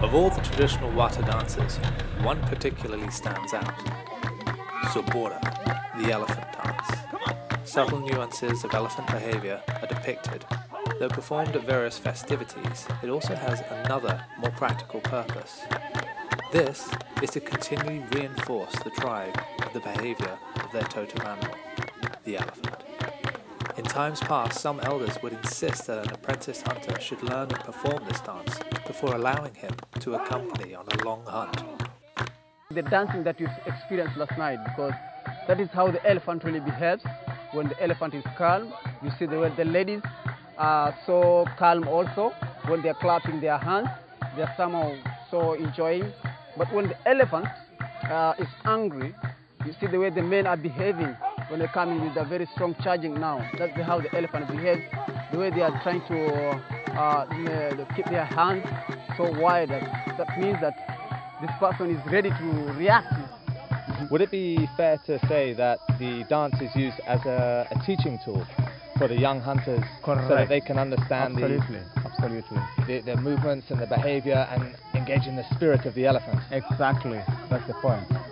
Of all the traditional Watha dances, one particularly stands out. Sobora, the elephant dance. Subtle nuances of elephant behavior are depicted. Though performed at various festivities, it also has another, more practical purpose. This is to continually reinforce the tribe of the behavior of their totem animal, the elephant. In times past, some elders would insist that an apprentice hunter should learn and perform this dance before allowing him to accompany on a long hunt. The dancing that you experienced last night, because that is how the elephant really behaves. When the elephant is calm, you see the way the ladies are so calm also. When they are clapping their hands, they are somehow so enjoying. But when the elephant is angry, you see the way the men are behaving when they come in with a very strong charging now. That's how the elephant behaves, the way they are trying to keep their hands so wide. That means that this person is ready to react. Would it be fair to say that the dance is used as a teaching tool for the young hunters? Correct. So that they can understand the movements and the behavior and engage in the spirit of the elephant? Exactly, that's the point.